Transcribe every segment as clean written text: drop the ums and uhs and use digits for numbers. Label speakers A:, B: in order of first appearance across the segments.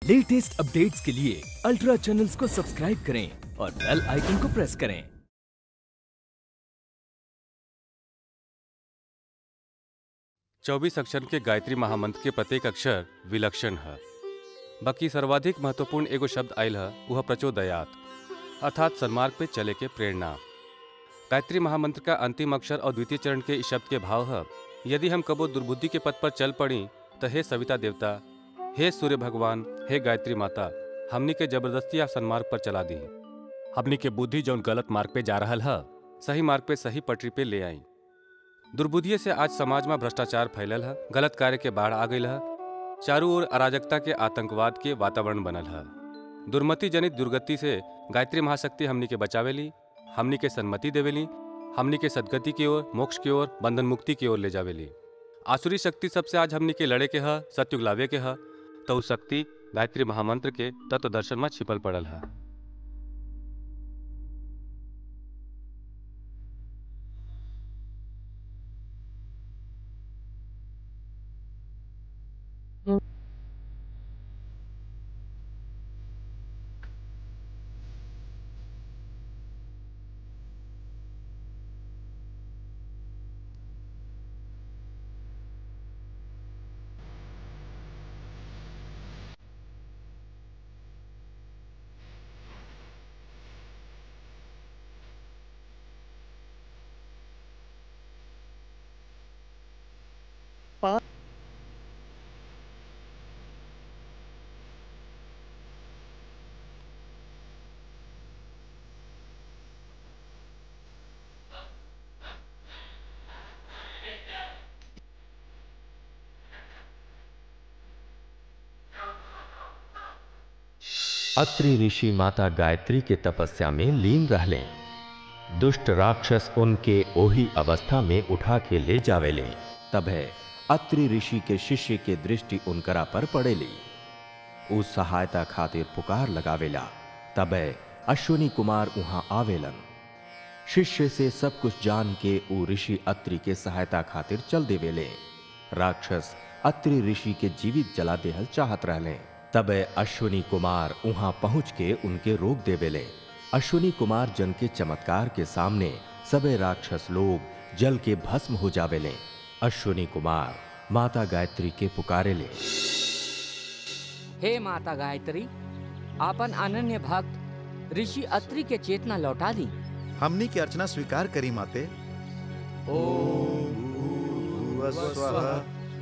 A: Latest updates के लिए ultra channels को सब्सक्राइब करें और बेल आइकन को प्रेस करें।
B: 24 अक्षर के गायत्री महामंत्र के प्रत्येक अक्षर विलक्षण है। बाकी सर्वाधिक महत्वपूर्ण एगो शब्द आयल है, वह प्रचोदयात अर्थात सन्मार्ग पे चले के प्रेरणा। गायत्री महामंत्र का अंतिम अक्षर और द्वितीय चरण के इस शब्द के भाव है, यदि हम कबो दुर्बुद्धि के पथ पर चल पड़ी तो हे सविता देवता, हे सूर्य भगवान, हे गायत्री माता, हमनी के जबरदस्ती या सन्मार्ग पर चला दी। हमनी के बुद्धि जो गलत मार्ग पे जा रहा है, सही मार्ग पे सही पटरी पे ले आई। दुर्बुद्धि से आज समाज में भ्रष्टाचार फैलल है, गलत कार्य के बाढ़ आ गई है, चारों ओर अराजकता के आतंकवाद के वातावरण बनल है। दुर्मति जनित दुर्गति से गायत्री महाशक्ति हमनी के बचावेली, हमनी के सन्मति देवेली, हमनी के सदगति की ओर, मोक्ष की ओर, बंधन मुक्ति की ओर ले जावेली। आसुरी शक्ति सबसे आज हमनी के लड़े के है, सत्युग लावे के है, तो उस शक्ति गायत्री महामंत्र के तत्व दर्शन में छिपल पड़ल है।
C: अत्रि ऋषि माता गायत्री के तपस्या में लीन रहले। दुष्ट राक्षस उनके ओही अवस्था में उठा के ले जावेले।
D: तबे अत्रि ऋषि के शिष्य के दृष्टि उनकरा पर पड़ेली। उस सहायता खातिर पुकार लगावेला। तबे अश्विनी कुमार वहां आवेलन। शिष्य से सब कुछ जान के ऊ ऋषि अत्रि के सहायता खातिर चल देवेले। राक्षस अत्रि ऋषि के जीवित जला देहल चाहत रहले। तबे अश्विनी कुमार वहां पहुंच के उनके रोक देवेले। अश्विनी कुमार जन के चमत्कार के सामने सबे राक्षस लोग जल के भस्म हो जावेले। अश्विनी कुमार माता गायत्री के पुकारेले।
E: हे माता गायत्री, आपन अनन्य भक्त ऋषि अत्रि के चेतना लौटा दी।
F: हमनी की अर्चना स्वीकार करी माते। ओम भूर्भुवस्सुवः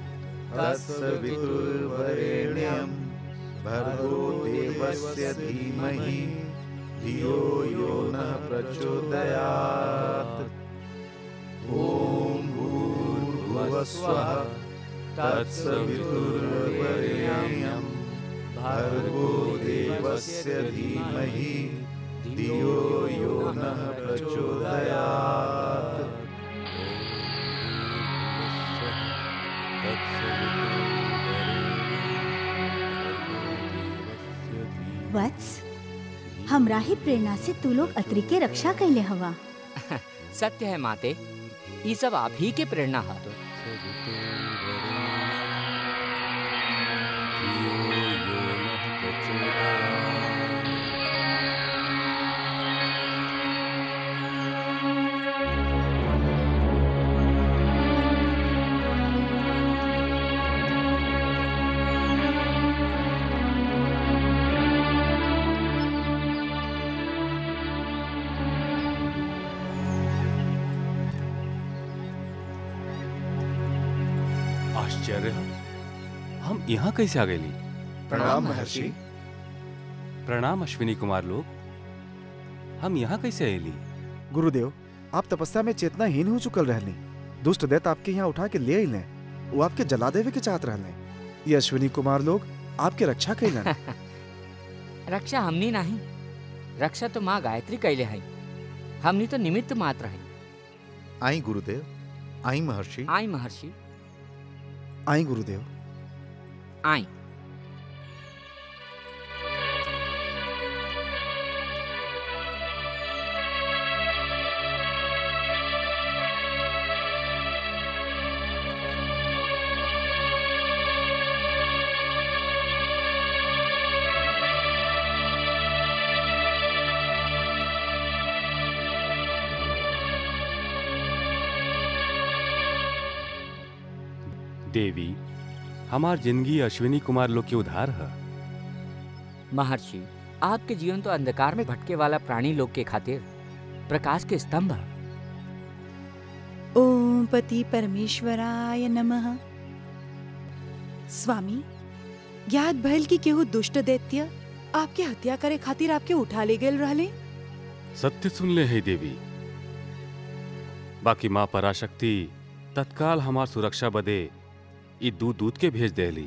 F: तत्सवितुर्वरेण्यं भर्गो देवस्य धीमहि धियो यो नः प्रचोदयात्। ओम भूर्भुवस्सुवः तत्सवितुर्वरेण्यं भर्गो देवस्य धीमहि धियो यो नः प्रचोदयात्।
G: वत्स, हमरा ही प्रेरणा से तू लोग अत्रि के रक्षा कैले हवा।
E: सत्य है माते, ये सब आप ही के प्रेरणा है।
B: आश्चर्य, हम यहाँ कैसे आ गए?
F: प्रणाम महर्षि।
B: प्रणाम अश्विनी कुमार लोग, हम यहाँ कैसे आएली?
F: गुरुदेव, आप तपस्या में चेतनाहीन हो चुकल रहनी। दुष्ट दैत्य आपके यहाँ उठा के ले आइले। वो आपके जला देवे के चाहत रहने। ये अश्विनी कुमार लोग आपके रक्षा कैलन।
E: रक्षा हमनी नहीं, रक्षा तो माँ गायत्री कैले है। हमनी तो निमित्त मात्र है।
F: आई गुरुदेव, आई महर्षि।
E: आई महर्षि,
F: आई गुरुदेव,
E: आई।
B: देवी, हमार जिंदगी अश्विनी कुमार लोग के उधार है।
E: महर्षि, आपके जीवन तो अंधकार में भटके वाला प्राणी लोग के खातिर प्रकाश के स्तंभ है।
H: ओम पति परमेश्वराय नमः। स्वामी, ज्ञात भइल कि केहू दुष्ट दैत्य आपके हत्या करे खातिर आपके उठा ले गेल रहले।
B: सत्य सुन ले है देवी। बाकी माँ पराशक्ति तत्काल हमार सुरक्षा बदे ई दूत के भेज देली।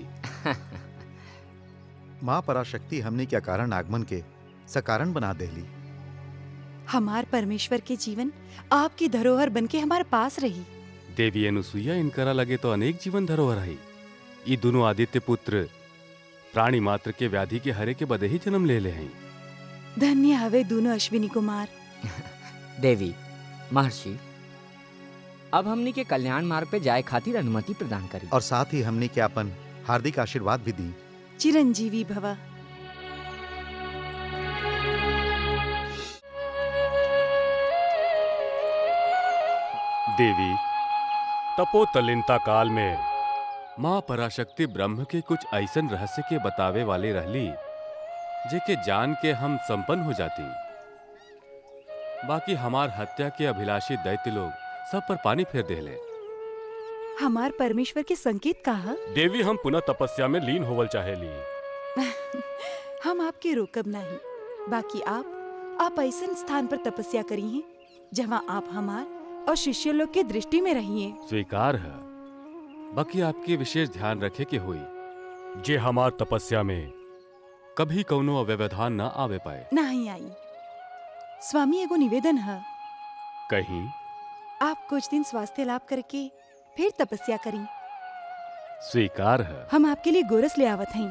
I: माँ पराशक्ति हमने क्या कारण आगमन के सकारण बना देली।
H: हमार परमेश्वर के जीवन आपकी धरोहर बनके हमारे पास रही।
B: देवी अनुसुईया, इनकरा लगे तो अनेक जीवन धरोहर है। ये दोनों आदित्य पुत्र प्राणी मात्र के व्याधि के हरे के बदे ही जन्म ले हैं।
H: धन्य हवे दोनों अश्विनी कुमार।
E: देवी, महर्षि, अब हमनी के कल्याण मार्ग पे जाए खातिर अनुमति प्रदान करी।
I: और साथ ही हमने के अपन हार्दिक आशीर्वाद भी दी।
H: चिरंजीवी भव।
B: देवी, तपोतलिनता काल में माँ पराशक्ति ब्रह्म के कुछ ऐसन रहस्य के बतावे वाले रहली जेके जान के हम संपन्न हो जाती। बाकी हमार हत्या के अभिलाषी दैत्य लोग सब पर पानी फेर देले।
H: हमार परमेश्वर के संकेत कहा।
B: देवी, हम पुनः तपस्या में लीन होवल चाहेली।
H: हम आपके रोकब नहीं। बाकी आप ऐसन स्थान पर तपस्या करी हैं जहाँ आप हमार और शिष्य लोग के दृष्टि में रहिए।
B: स्वीकार है। बाकी आपके विशेष ध्यान रखे के हुई जे हमार तपस्या में कभी कौनो अव्यवधान न आवे पाए।
H: नहीं आई। स्वामी, एगो निवेदन है।
B: कहीं
H: आप कुछ दिन स्वास्थ्य लाभ करके फिर तपस्या करी।
B: स्वीकार है।
H: हम आपके लिए गोरस ले आवत हैं।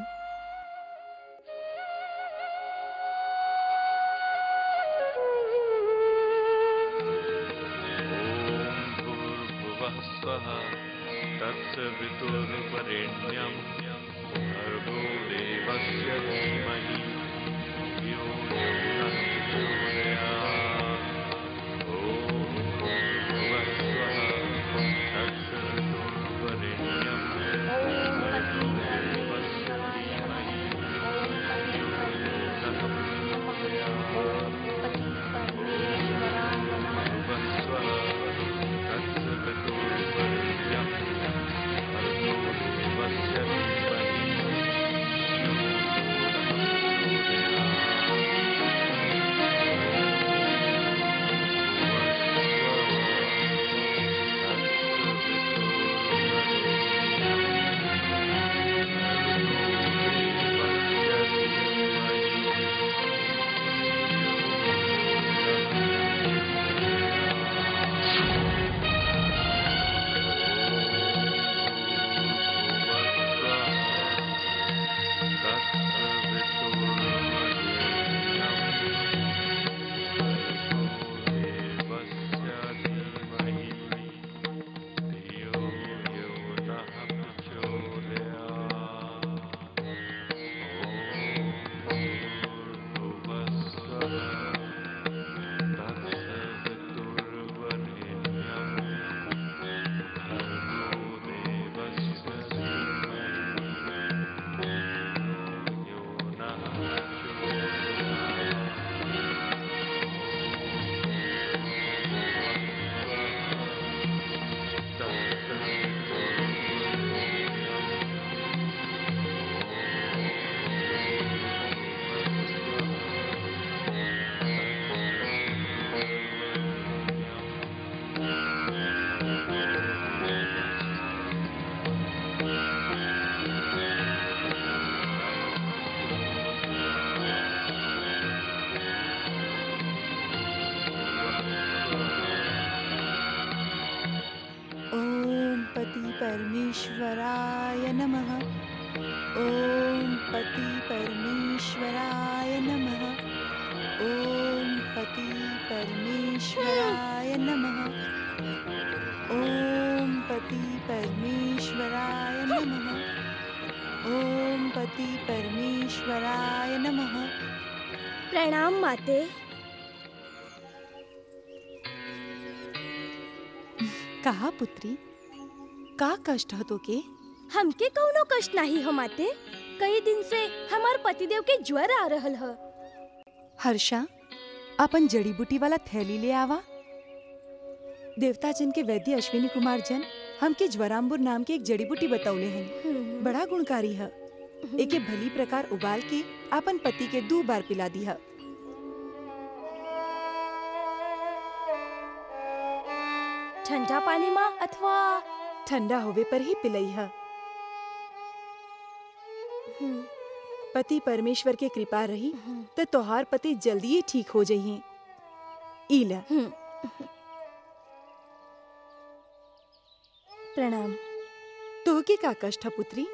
H: परमेश्वराय नमः। ओम पति परमेश्वराय नमः। ओम पति परमेश्वराय नमः। ओम पति परमेश्वराय नमः। ओम पति परमेश्वराय नमः।
J: प्रणाम माते।
H: कहा पुत्री, का कष्ट हो तो के?
J: हमके कौनो कष्ट नहीं हो माते। कई दिन से हमार पतिदेव के ज्वर आ रहल ह।
H: हर्षा, अपन जड़ी बूटी वाला थैली ले आवा। देवता जन के वैद्य अश्विनी कुमार जन हमके ज्वराम्बुर नाम के एक जड़ी बूटी बतौले हैं। बड़ा गुणकारी है। एके भली प्रकार उबाल के अपन पति के 2 बार पिला दी है।
J: ठंडा पानी में अथवा
H: ठंडा होवे पर ही पिलई है। पति परमेश्वर के कृपा रही तो तोहार पति जल्दी ही ठीक हो जाइए। इला
J: प्रणाम।
H: तो के का कष्ट है पुत्री?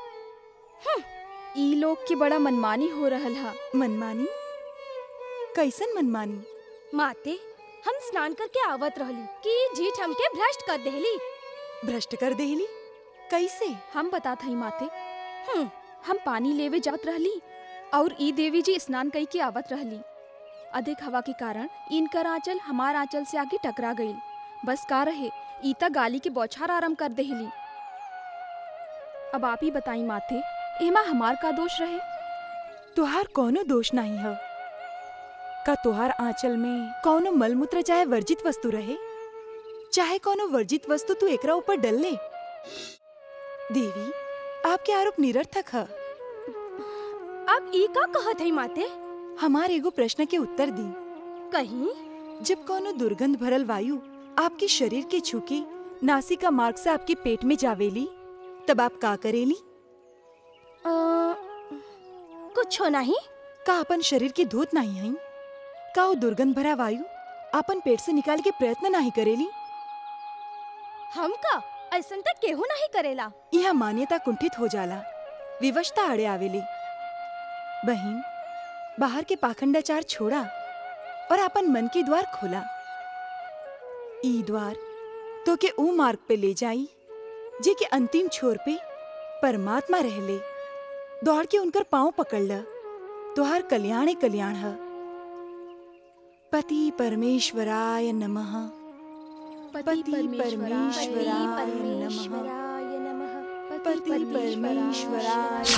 J: ई लोग के बड़ा मनमानी हो रहल हा।
H: मनमानी? कैसन मनमानी?
J: माते, हम स्नान करके आवत रहली कि जीठ हमके भ्रष्ट कर देहली।
H: भ्रष्ट कर देहली? कैसे?
J: हम बतात हई माते। हम पानी लेवे जात रहली और ई देवी जी स्नान कई के आवत रहली। अधिक हवा के कारण इनकर आंचल हमार आंचल से आगे टकरा गई। बस का रहे, ईता गाली के बौछार आरंभ कर देहली। अब आप ही बताई माते, एमा हमार का दोष रहे?
H: तुहार कोनो दोष नहीं है। का तुहार आंचल में कोनो मलमूत्र चाहे वर्जित वस्तु रहे? चाहे कोनो वर्जित वस्तु तू एकरा ऊपर डल ले? देवी, आपके आरोप निरर्थक है।
J: आप ई का कहत हई माते?
H: हमार एगो प्रश्न के उत्तर दी।
J: कहीं
H: जब कोनो दुर्गंध भरल वायु आपके शरीर के छूके नासिका मार्ग से आपके पेट में जावेली, तब आप का करेली?
J: कुछ हो नहीं।
H: का अपन शरीर की धोत नहीं है? का वो दुर्गंध भरा वायु अपन पेट से निकाल के प्रयत्न नहीं करेली?
J: हम का ऐसन तक केहू नहीं करेला।
H: यह मान्यता कुंठित हो जाला, विवशता अड़े आवेले। बहिन, बाहर के पाखंडाचार छोड़ा और अपन मन के द्वार खोला। ई द्वार तो के ऊ मार्ग पे ले जाई जे के अंतिम छोर पे परमात्मा रहले। दौड़ के उनकर पांव पकड़ ल, तुहार कल्याण कल्याण है। पति परमेश्वराय नमः। पति परमेश्वराय नमः। पति परमेश्वराय।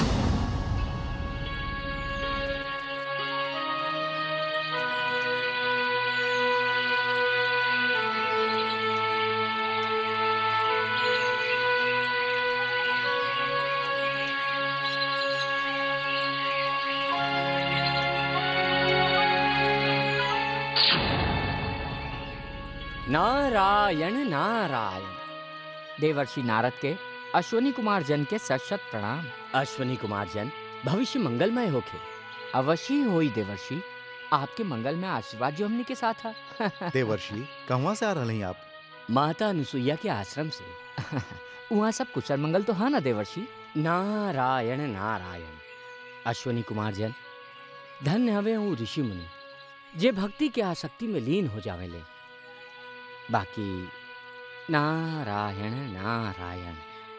E: नारायण नारायण। देवर्षि नारद के अश्वनी कुमार जन के सत सत प्रणाम। अश्वनी कुमार जन, भविष्य मंगलमय होके। अवश्य होई देवर्षि, आपके मंगलमय आशीर्वाद जो हमने के साथ है।
I: देवर्षि, कहाँ से आ रहे हैं आप?
E: माता अनुसुईया के आश्रम से। वहाँ सब कुशल मंगल तो है ना देवर्षि? नारायण नारायण। अश्वनी कुमार जन, धन्य हवे हूँ ऋषि मुनि जे भक्ति के आसक्ति में लीन हो जावेले। बाकी नारायण नारायण।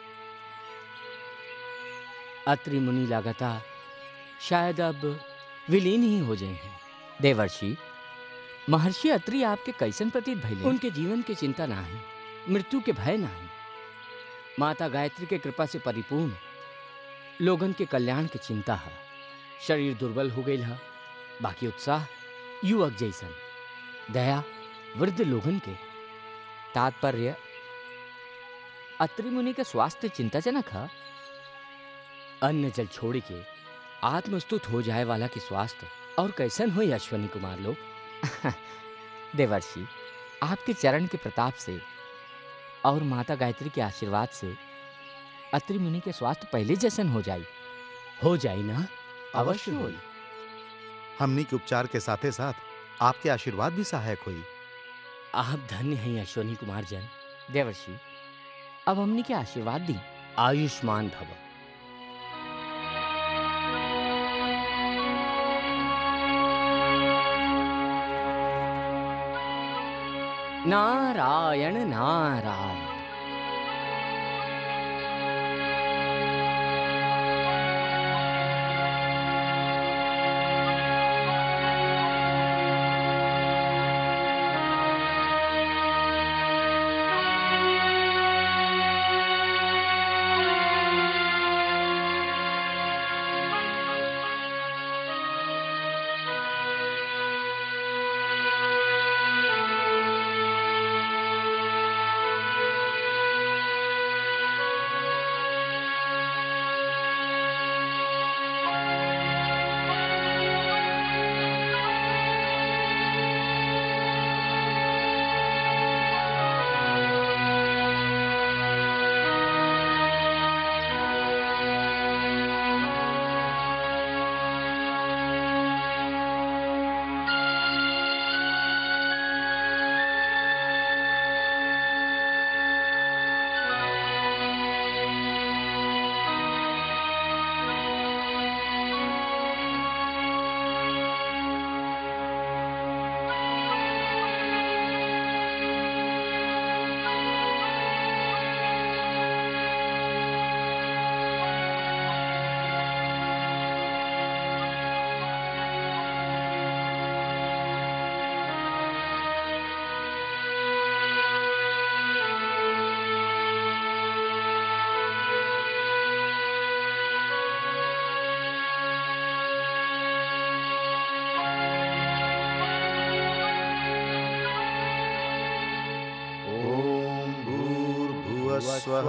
E: अत्रि मुनि लागता शायद अब विलीन ही हो जाए हैं। देवर्षि, महर्षि अत्रि आपके कैसन प्रतीत भइले? उनके जीवन की चिंता नहीं, मृत्यु के भय नहीं, माता गायत्री के कृपा से परिपूर्ण लोगन के कल्याण की चिंता है। शरीर दुर्बल हो गई है, बाकी उत्साह युवक जैसन, दया वृद्ध लोगन के। तात्पर्य, अत्रि मुनि का स्वास्थ्य चिंताजनक है। अन्न जल छोड़ के आत्मस्तुत हो जाए वाला की स्वास्थ्य और कैसन हो अश्वनी कुमार लोग। देवर्षि, आपके चरण के प्रताप से और माता गायत्री के आशीर्वाद से अत्रि मुनि के स्वास्थ्य पहले जैसन हो जाई ना? अवश्य होई।
I: हमनी के उपचार के साथे साथ आपके आशीर्वाद भी सहायक हुई।
E: आप धन्य हैं अश्वनी कुमार जन। देवर्षि, अब हमने के आशीर्वाद दी। आयुष्मान भव। नारायण नारायण।
I: भूर्भुवस्वः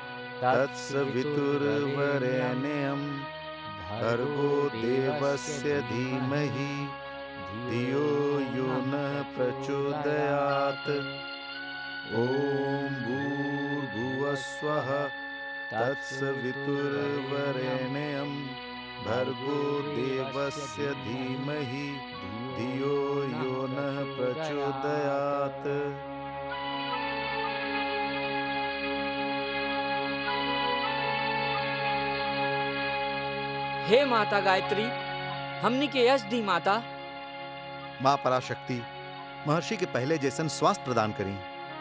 I: तत्सवितुर्वरेण्यं भर्गो देवस्य धीमहि धियो यो नः प्रचोदयात्। ॐ भूर्भुवस्वः तत्सवितुर्वरेण्यं भर्गो देवस्य धीमहि धियो यो नः प्रचोदयात्।
E: हे माता गायत्री, हमनी के यश दी माता।
I: माँ पराशक्ति, महर्षि के पहले जैसन स्वास्थ्य प्रदान करी।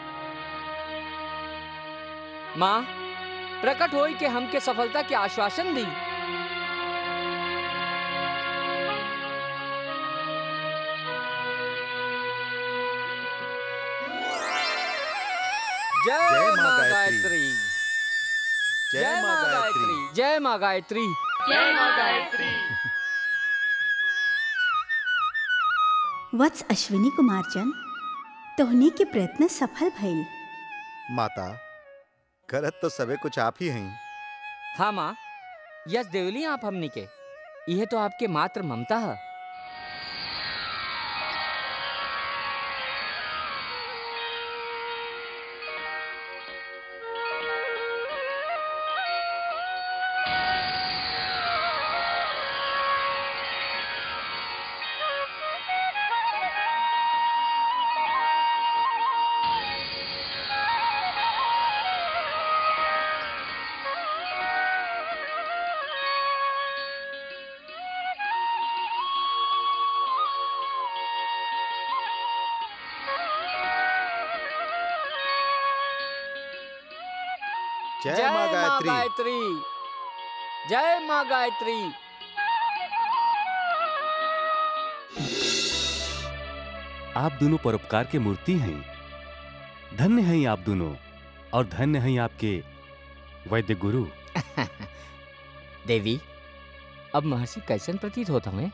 E: माँ प्रकट होई के हमके सफलता के आश्वासन दी। जय माँ गायत्री,
I: जय माँ गायत्री,
E: जय माँ गायत्री, जय माँ गायत्री।
G: वत्स अश्विनी कुमार जन, तोहनी के प्रयत्न सफल भइल।
I: माता, करत तो सबे कुछ आप ही हैं।
E: हाँ माँ, यस देवली आप हमनी के, यह तो आपके मात्र ममता है।
I: जय माँ गायत्री,
E: जय माँ गायत्री।
B: आप दोनों परोपकार के मूर्ति हैं। धन्य हैं आप दोनों, और धन्य हैं आपके वैद्य गुरु।
E: देवी, अब महर्षि कैसन प्रतीत होता हमें?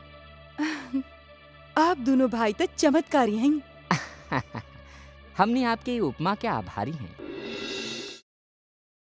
H: आप दोनों भाई तो चमत्कारी हैं।
E: हमने आपके उपमा के आभारी हैं।